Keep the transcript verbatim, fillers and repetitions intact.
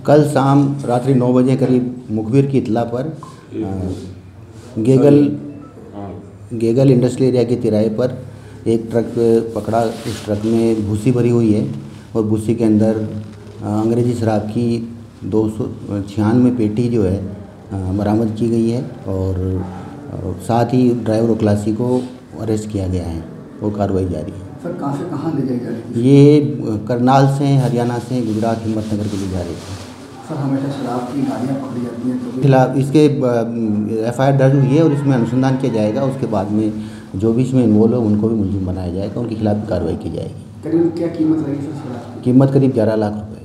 कल शाम रात्रि नौ बजे करीब मुखबिर की इत्तला पर गेगल गेगल इंडस्ट्रियल एरिया के तिराहे पर एक ट्रक पकड़ा। इस ट्रक में भूसी भरी हुई है और भूसी के अंदर अंग्रेज़ी शराब की दो सौ छियानवे पेटी जो है बरामद की गई है और साथ ही ड्राइवर और खलासी को अरेस्ट किया गया है। वो कार्रवाई जारी है। सर कहाँ से कहाँ ले जाई जा रही है? ये करनाल से, हरियाणा से गुजरात हिम्मतनगर के लिए जा रही थी। सर हमेशा शराब की गाड़ियाँ पकड़ी जाती हैं तो खिलाफ इसके एफ आई आर दर्ज हुई है और इसमें अनुसंधान किया जाएगा। उसके बाद में जो भी इसमें इन्वॉल्व हो उनको भी मुलजिम बनाया जाएगा, उनके खिलाफ कार्रवाई की जाएगी। करीब क्या कीमत रहेगी सर शराब की? कीमत करीब ग्यारह लाख रुपये।